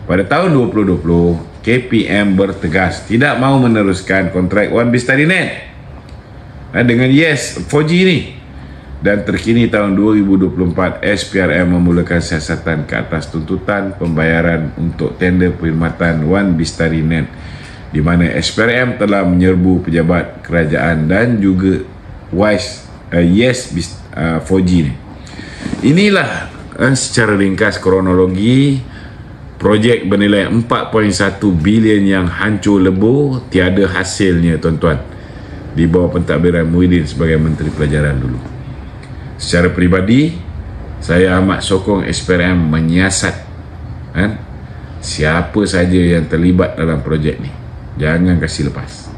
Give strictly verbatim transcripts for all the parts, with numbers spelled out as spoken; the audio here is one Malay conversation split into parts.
Pada tahun dua ribu dua puluh, K P M bertegas tidak mahu meneruskan kontrak One BizStudyNet dengan Yes empat G ni. Dan terkini tahun dua ribu dua puluh empat, S P R M memulakan siasatan ke atas tuntutan pembayaran untuk tender perkhidmatan One BizStudyNet, di mana S P R M telah menyerbu pejabat kerajaan dan juga Wise, uh, Yes uh, empat G ni. Inilah uh, secara ringkas kronologi projek bernilai empat perpuluhan satu bilion yang hancur lebur, tiada hasilnya tuan-tuan, di bawah pentadbiran Muhyiddin sebagai Menteri Pelajaran dulu. Secara peribadi, saya amat sokong S P R M menyiasat kan, siapa saja yang terlibat dalam projek ni. Jangan kasih lepas.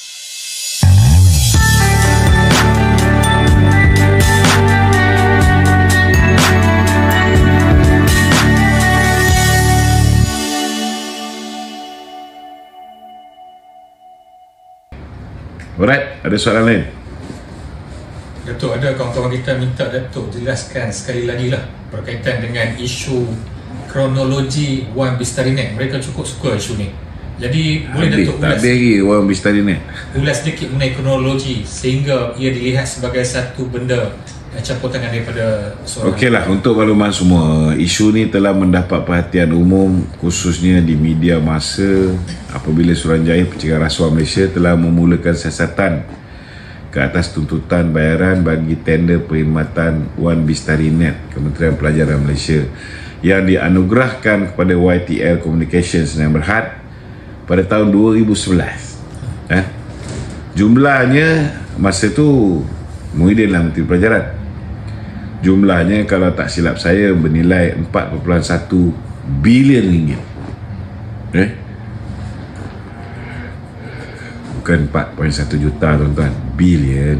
Alright, ada soalan lain? Datuk, ada kawan-kawan kita minta Datuk jelaskan sekali lagi lah berkaitan dengan isu kronologi One BizStudyNet. Mereka cukup suka isu ni. Jadi boleh habis, Datuk tak ulas, habis lagi One BizStudyNet. ulas sedikit mengenai kronologi sehingga ia dilihat sebagai satu benda campur tangan daripada seorang. Okeylah, untuk makluman semua, isu ni telah mendapat perhatian umum khususnya di media masa apabila Suruhanjaya Pencegahan Rasuah Malaysia telah memulakan siasatan ke atas tuntutan bayaran bagi tender perkhidmatan One BizStudyNet Kementerian Pelajaran Malaysia yang dianugerahkan kepada Y T L Communications Sdn Bhd pada tahun dua ribu sebelas. Eh? Jumlahnya masa tu Muhyiddin lah Menteri Pelajaran. Jumlahnya kalau tak silap saya bernilai empat perpuluhan satu bilion ringgit. Eh? Bukan empat perpuluhan satu juta tuan-tuan, bilion.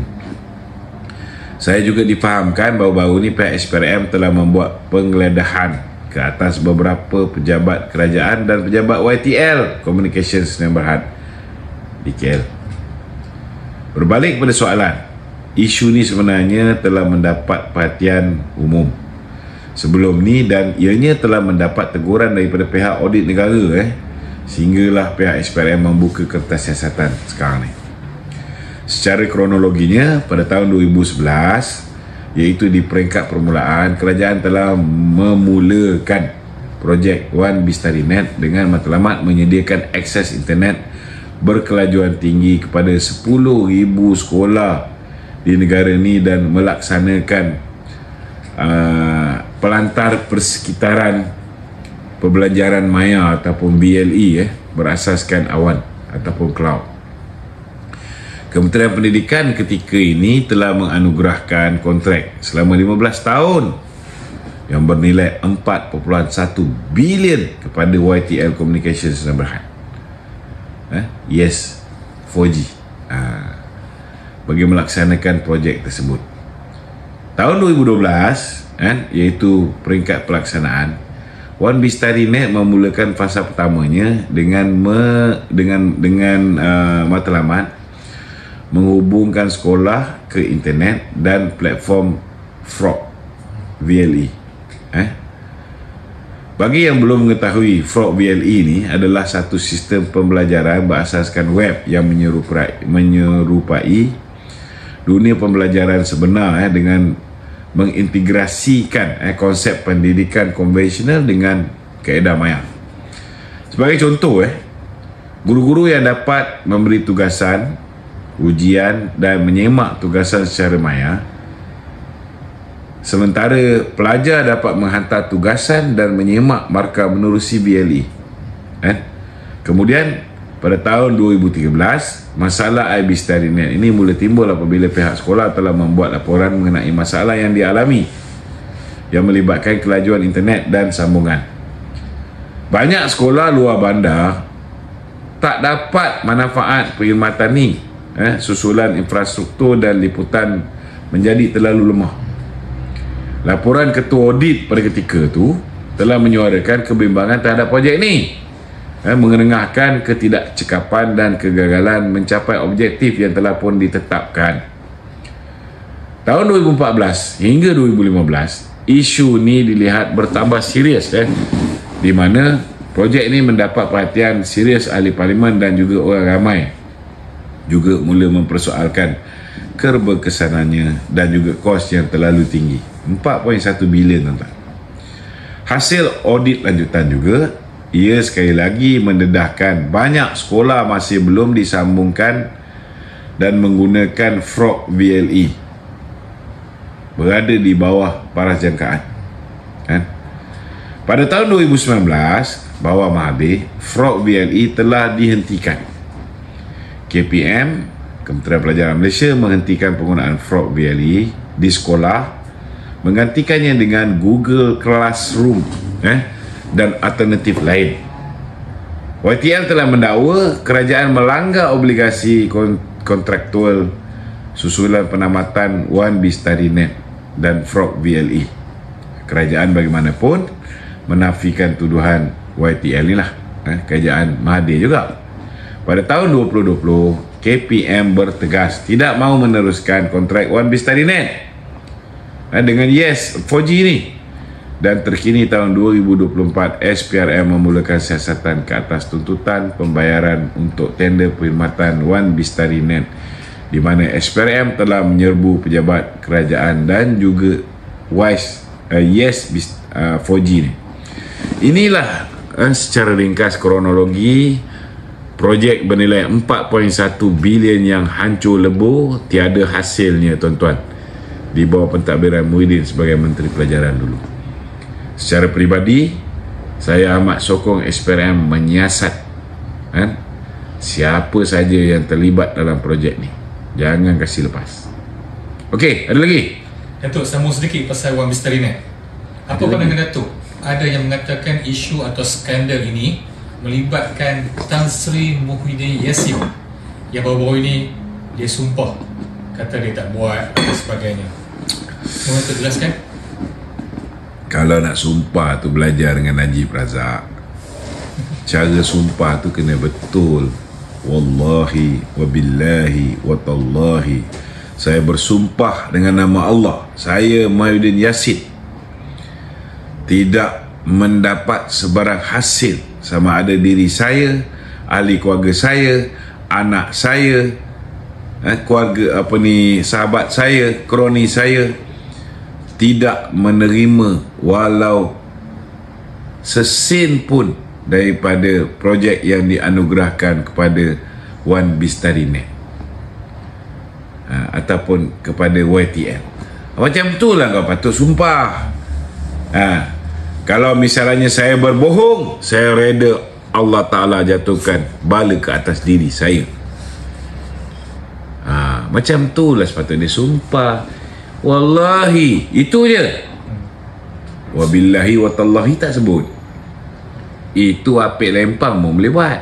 Saya juga difahamkan bahawa-baharu ni pihak S P R M telah membuat penggeledahan ke atas beberapa pejabat kerajaan dan pejabat Y T L Communications Sdn Bhd di K L. Berbalik pada soalan, isu ni sebenarnya telah mendapat perhatian umum sebelum ni dan ianya telah mendapat teguran daripada pihak audit negara eh sehinggalah pihak S P R M membuka kertas siasatan sekarang ni. Secara kronologinya, pada tahun dua ribu sebelas, iaitu di peringkat permulaan, kerajaan telah memulakan projek One BizStudyNet dengan matlamat menyediakan akses internet berkelajuan tinggi kepada sepuluh ribu sekolah di negara ni dan melaksanakan uh, pelantar persekitaran pembelajaran maya ataupun B L E eh, berasaskan awan ataupun cloud. Kementerian Pendidikan ketika ini telah menganugerahkan kontrak selama lima belas tahun yang bernilai empat perpuluhan satu bilion kepada Y T L Communications Sdn Bhd. Eh, Yes empat G. Ah, bagi melaksanakan projek tersebut. Tahun dua ribu dua belas, eh, iaitu peringkat pelaksanaan, One BizStudyNet memulakan fasa pertamanya dengan me, dengan dengan uh, matlamat menghubungkan sekolah ke internet dan platform Frog V L E. Eh? Bagi yang belum mengetahui, Frog V L E ni adalah satu sistem pembelajaran berasaskan web yang menyerupai, menyerupai dunia pembelajaran sebenar eh, dengan mengintegrasikan eh, konsep pendidikan konvensional dengan kaedah maya. Sebagai contoh, eh, guru-guru yang dapat memberi tugasan, ujian dan menyemak tugasan secara maya, sementara pelajar dapat menghantar tugasan dan menyemak markah menerusi V L E. Eh? Kemudian pada tahun dua ribu tiga belas, masalah BizStudyNet ini mula timbul apabila pihak sekolah telah membuat laporan mengenai masalah yang dialami yang melibatkan kelajuan internet dan sambungan. Banyak sekolah luar bandar tak dapat manfaat perkhidmatan ni. Eh, susulan infrastruktur dan liputan menjadi terlalu lemah. Laporan Ketua Audit pada ketika itu telah menyuarakan kebimbangan terhadap projek ni, eh, mengenengahkan ketidakcekapan dan kegagalan mencapai objektif yang telah pun ditetapkan. Tahun dua ribu empat belas hingga dua ribu lima belas, isu ni dilihat bertambah serius, eh, di mana Projek ini mendapat perhatian serius ahli parlimen dan juga orang ramai juga mula mempersoalkan keberkesanannya dan juga kos yang terlalu tinggi, empat perpuluhan satu bilion tuan-tuan. Hasil audit lanjutan juga, ia sekali lagi mendedahkan banyak sekolah masih belum disambungkan dan menggunakan frog V L E, berada di bawah paras jangkaan, kan? Pada tahun dua ribu sembilan belas, bawah Mahathir, frog V L E telah dihentikan. K P M, Kementerian Pelajaran Malaysia, menghentikan penggunaan frog V L E di sekolah, menggantikannya dengan Google Classroom eh, dan alternatif lain. Y T L telah mendakwa kerajaan melanggar obligasi kontraktual susulan penamatan One Bistarinet dan frog V L E. Kerajaan bagaimanapun menafikan tuduhan Y T L ni lah, eh, kerajaan Mahathir juga. Pada tahun dua ribu dua puluh, K P M bertegas tidak mahu meneruskan kontrak One Bistarinet eh, dengan Yes empat G ni, dan terkini tahun dua ribu dua puluh empat S P R M memulakan siasatan ke atas tuntutan pembayaran untuk tender perkhidmatan One Bistarinet, di mana S P R M telah menyerbu pejabat kerajaan dan juga Wise uh, Yes uh, empat G ni. Inilah uh, secara ringkas kronologi projek bernilai empat perpuluhan satu bilion yang hancur lebur, tiada hasilnya tuan-tuan, di bawah pentadbiran Muhyiddin sebagai Menteri Pelajaran dulu. Secara peribadi, saya amat sokong S P R M menyiasat kan, siapa saja yang terlibat dalam projek ni. Jangan kasih lepas. Okey, ada lagi? Datuk, sambung sedikit pasal One Bistarinet. Apa pandangan Datuk? Ada yang mengatakan isu atau skandal ini melibatkan Tan Sri Muhyiddin Yassin yang baru-baru ini dia sumpah kata dia tak buat dan sebagainya. Mohon Datuk jelaskan. Kalau nak sumpah tu belajar dengan Najib Razak. Cara sumpah tu kena betul. Wallahi wabillahi watallahi, saya bersumpah dengan nama Allah, saya Muhyiddin Yassin tidak mendapat sebarang hasil, sama ada diri saya, ahli keluarga saya, anak saya, eh, keluarga apa ni, sahabat saya, kroni saya, tidak menerima walau sesin pun daripada projek yang dianugerahkan kepada One Bistarinet ha, ataupun kepada Y T L. Macam itulah kau patut sumpah. Ha, kalau misalnya saya berbohong, saya reda Allah Ta'ala jatuhkan bala ke atas diri saya. Ha, macam itulah sepatutnya sumpah. Wallahi, itu je. Wabillahi watallahi tak sebut. Itu apik lempang pun boleh buat.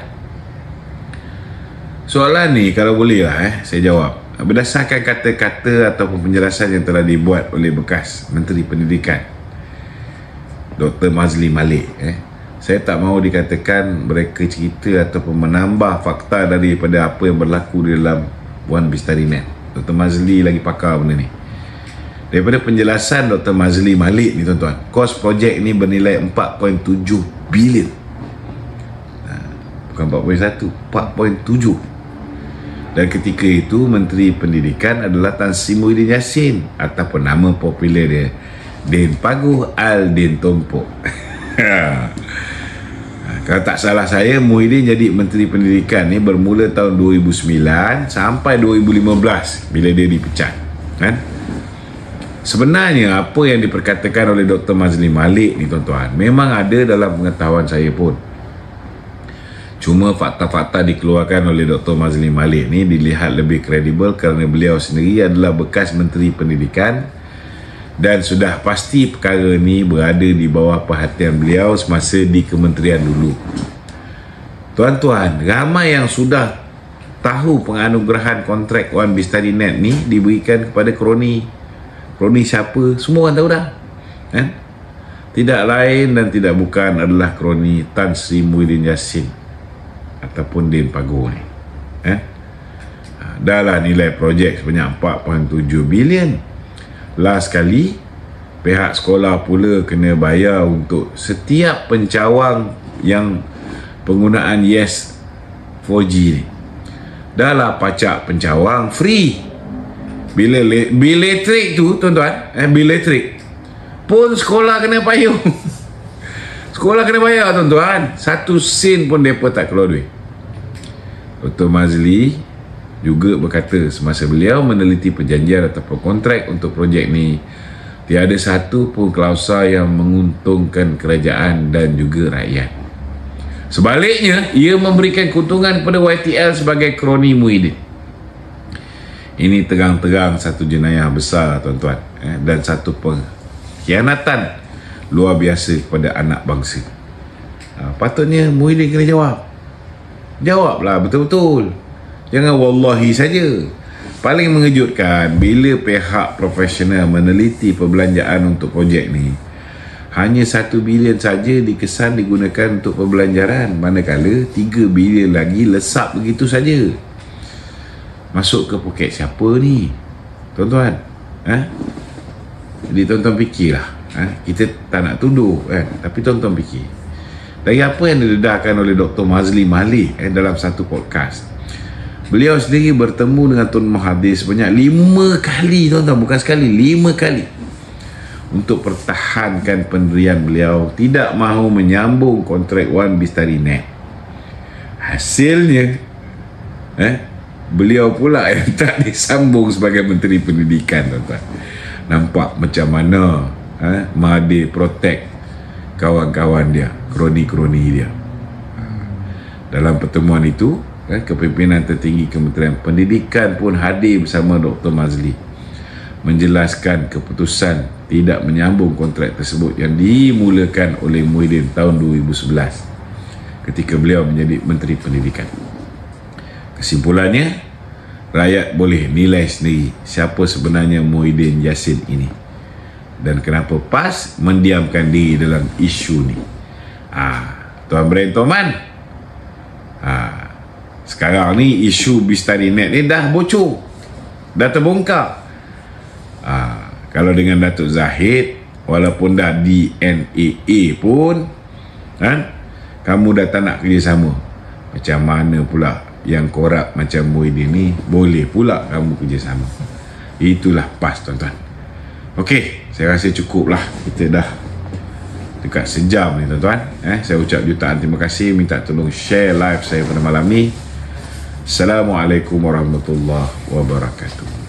Soalan ni kalau boleh lah eh, saya jawab berdasarkan kata-kata ataupun penjelasan yang telah dibuat oleh bekas Menteri Pendidikan Doktor Mazli Malik. eh. Saya tak mahu dikatakan mereka cerita ataupun menambah fakta daripada apa yang berlaku di dalam One Bistarinet. Doktor Mazli lagi pakar benda ni. Daripada penjelasan Doktor Mazli Malik ni tuan-tuan, kos projek ni bernilai empat perpuluhan tujuh bilion. Bukan empat perpuluhan satu, empat perpuluhan tujuh. Dan ketika itu Menteri Pendidikan adalah Tan Sri Muhyiddin Yassin, ataupun nama popular dia Din Paguh Al Din Tompok. Kalau tak salah saya, Muhyiddin jadi Menteri Pendidikan ni bermula tahun dua ribu sembilan sampai dua ribu lima belas bila dia dipecat, kan? Sebenarnya apa yang diperkatakan oleh Doktor Mazli Malik ni tuan-tuan memang ada dalam pengetahuan saya pun. Cuma fakta-fakta dikeluarkan oleh Doktor Mazli Malik ni dilihat lebih kredibel kerana beliau sendiri adalah bekas Menteri Pendidikan dan sudah pasti perkara ni berada di bawah perhatian beliau semasa di kementerian dulu. Tuan-tuan, ramai yang sudah tahu penganugerahan kontrak One Bistarinet ni diberikan kepada kroni. Kroni siapa? Semua orang tahu dah, kan? Tidak lain dan tidak bukan adalah kroni Tan Sri Muhyiddin Yassin ataupun Din Paguh ni. Eh? Dah lah nilai projek sebanyak empat perpuluhan tujuh bilion. Last kali pihak sekolah pula kena bayar untuk setiap pencawang yang penggunaan Yes four G ni. Dah lah pajak pencawang free. Bila le- bil elektrik tu tuan-tuan, eh, bil elektrik pun sekolah kena payung. Sekolah kena bayar tuan-tuan. Satu sen pun mereka tak keluar duit. Doktor Mazli juga berkata semasa beliau meneliti perjanjian ataupun kontrak untuk projek ni, tiada satu pun klausa yang menguntungkan kerajaan dan juga rakyat. Sebaliknya, ia memberikan keuntungan kepada Y T L sebagai kroni Muhyiddin. Ini terang-terang satu jenayah besar tuan-tuan, eh, dan satu pengkhianatan luar biasa kepada anak bangsa. Ha, patutnya Muhyiddin kena jawab. Jawablah betul-betul. Jangan wallahi saja. Paling mengejutkan bila pihak profesional meneliti perbelanjaan untuk projek ni, hanya satu bilion saja dikesan digunakan untuk perbelanjaran, manakala tiga bilion lagi lesap begitu saja. Masuk ke poket siapa ni, tuan-tuan? Ha? Jadi tuan-tuan fikirlah. Ha? Kita tak nak tuduh kan, tapi tuan-tuan fikir. Dari apa yang didedahkan oleh Doktor Mazli Malik eh, dalam satu podcast, beliau sendiri bertemu dengan Tun Mahathir sebanyak lima kali, tuan-tuan, bukan sekali, lima kali, untuk pertahankan pendirian beliau tidak mahu menyambung kontrak Wan Bistarinet. Hasilnya eh, beliau pula yang tak disambung sebagai Menteri Pendidikan, tuan-tuan. Nampak macam mana eh, Mahathir protect kawan-kawan dia, kroni-kroni dia. Dalam pertemuan itu, eh, kepimpinan tertinggi Kementerian Pendidikan pun hadir bersama Doktor Mazli menjelaskan keputusan tidak menyambung kontrak tersebut yang dimulakan oleh Muhyiddin tahun dua ribu sebelas ketika beliau menjadi Menteri Pendidikan. Kesimpulannya, rakyat boleh nilai sendiri siapa sebenarnya Muhyiddin Yassin ini dan kenapa PAS mendiamkan diri dalam isu ni. Ah, Tuan Brain Toman, ah, sekarang ni isu Bistarinet ni dah bocor, dah terbongkar. Ah, kalau dengan Datuk Zahid, walaupun dah D N A A pun, kan, kamu dah tak nak kerjasama. Macam mana pula yang korup macam Muhyiddin ni boleh pula kamu kerjasama? Itulah PAS, tuan-tuan. Okey, saya rasa cukup lah. Kita dah dekat sejam ni, tuan-tuan. Eh, saya ucap jutaan terima kasih. Minta tolong share live saya pada malam ni. Assalamualaikum warahmatullahi wabarakatuh.